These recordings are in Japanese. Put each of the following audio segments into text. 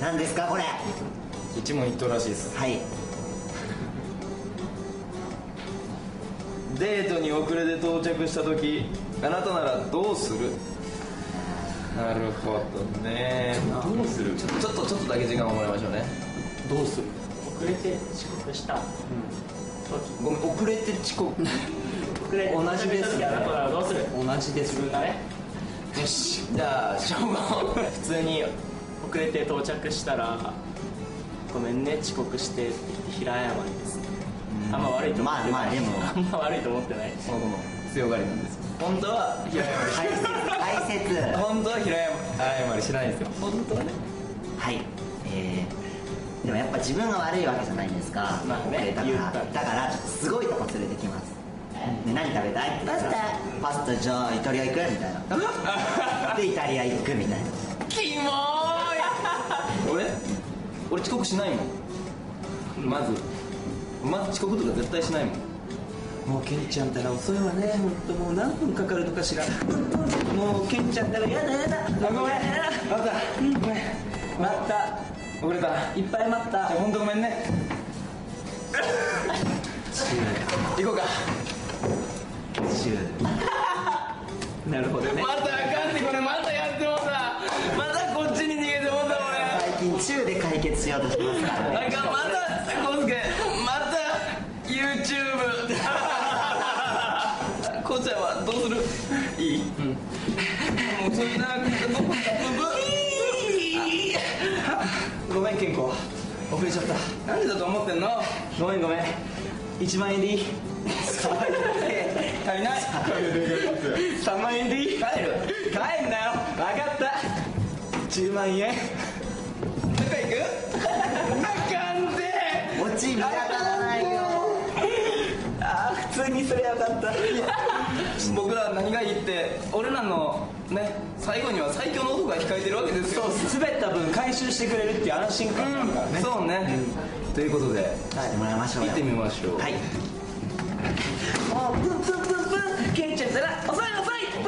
何ですかこれ。 一問一答らしいです。 はい。 デートに遅れて到着した時、あなたならどうする？なるほどね。どうする？ちょっとだけ時間をもらいましょうね。どうする？ 遅れて遅刻した。 ごめん、遅れて遅刻。 遅れて同じですね。 あなたならどうする？ 同じです。 自分がね。 よし、じゃあ正午普通に遅れて到着したらごめんね遅刻してって言って平謝りですね。あんま悪いと思ってない。 まあでもあんま悪いと思ってない。 その子の強がりなんです。本当は平謝解説。 り本当は平謝りしないんですよ。本当はね。 はい。でもやっぱ自分が悪いわけじゃないんですか。 まあねだからちょっとすごいとこ連れてきます。ね、何食べたい？パスタ。じゃあイタリア行くみたいな。でイタリア行くみたいな。 キモーい。俺遅刻しないもん。まず遅刻とか絶対しないもん。 もうケンちゃんたら遅いわね。本当もう何分かかるのかしら。もうケンちゃんたらやだ。 ごめん、待った、ごめん、 待った。 遅れた。 いっぱい待った。 本当ごめんね。行こうか。 なるほどね。 またあかんってこれまたやってもさ。またこっちに逃げてもんだ俺。 最近中で解決しようとしますからね。 なんかまたコウスケまた YouTube こうちゃんはどうする？いい？もうそんなごめんケンコ、遅れちゃった。 なんでだと思ってんの？ ごめん1万円でいい？ 足りない。 3万円でいい？帰んなよ。分かった10万円。 どこ行く？あかんで。 オチ見当たらないよ。 普通にすればよかった。 僕ら何がいいって俺らのね最後には最強の男が控えてるわけですよ。 そう、滑った分回収してくれるっていう安心感があるからね。 そうね、ということでしてもらいましょうよ。 行ってみましょう。 はい。 もうブンケンちゃんったら遅いブン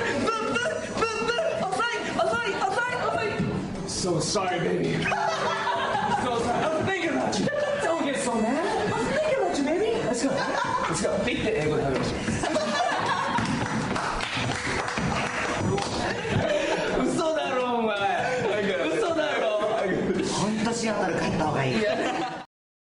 遅い。 So sorry baby. So sorry. I was thinking about you. Don't get so mad. I was thinking about you baby. Let's go. って言って英語で話しましょう。